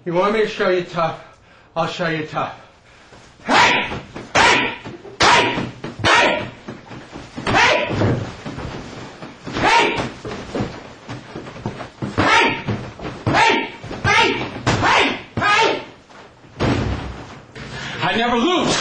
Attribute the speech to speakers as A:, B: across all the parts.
A: You want me to show you tough? I'll show you tough. Hey! Hey! Hey! Hey! Hey! Hey! Hey! Hey! Hey! Hey! Hey! I never lose.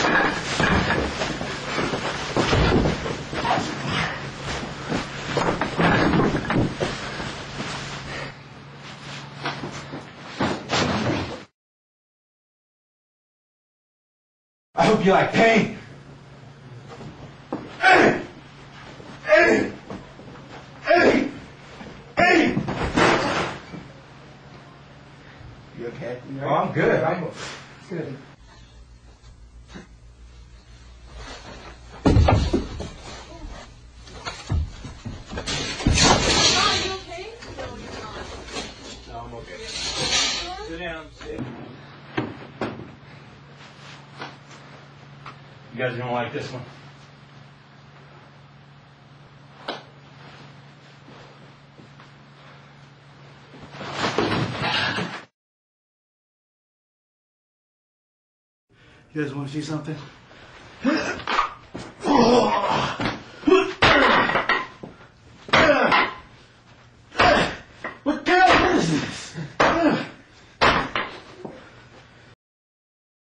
A: I hope you like pain. You okay? Oh, I'm good. I'm good. No, I'm okay. Sit down. Sit. You guys don't like this one? You guys want to see something?